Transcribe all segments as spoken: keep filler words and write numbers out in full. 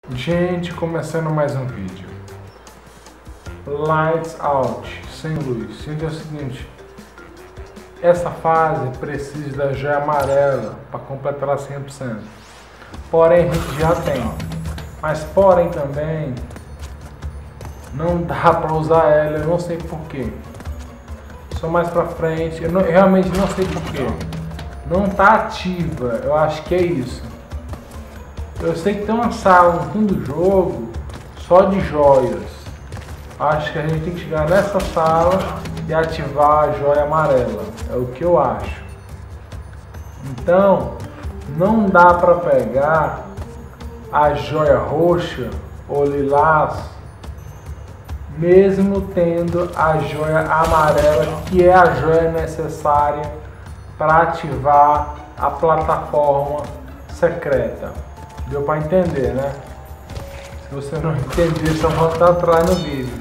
Gente, começando mais um vídeo. Lights out, sem luz. Gente, é o seguinte, essa fase precisa da joia amarela para completar ela cem por cento. Porém, a gente já tem. Mas porém também não dá para usar ela, eu não sei porquê. Só mais pra frente, eu, não, eu realmente não sei porquê. Não tá ativa, eu acho que é isso. Eu sei que tem uma sala no fundo do jogo só de joias. Acho que a gente tem que chegar nessa sala e ativar a joia amarela. É o que eu acho. Então, não dá para pegar a joia roxa ou lilás, mesmo tendo a joia amarela, que é a joia necessária para ativar a plataforma secreta. Deu para entender, né? Se você não entender, só voltar atrás no vídeo.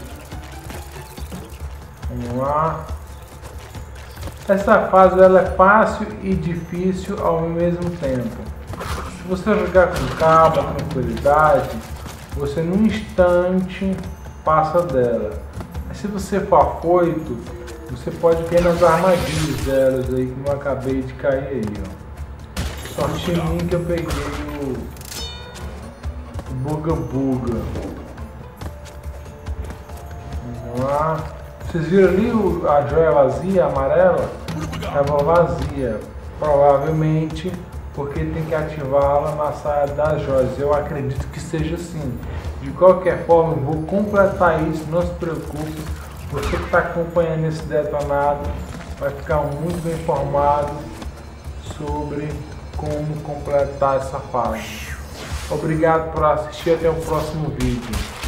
Vamos lá. Essa fase ela é fácil e difícil ao mesmo tempo. Se você jogar com calma, tranquilidade, você num instante passa dela. Mas se você for afoito, você pode cair nas armadilhas delas aí, que eu acabei de cair aí, ó. Sorte em mim que eu peguei o Buga Buga. Vamos lá. Vocês viram ali o, a joia vazia, amarela? Estava vazia. Provavelmente porque tem que ativá-la na saia das joias. Eu acredito que seja assim. De qualquer forma, eu vou completar isso. Não se preocupe. Você que está acompanhando esse detonado vai ficar muito bem informado sobre como completar essa fase. Obrigado por assistir, até o próximo vídeo.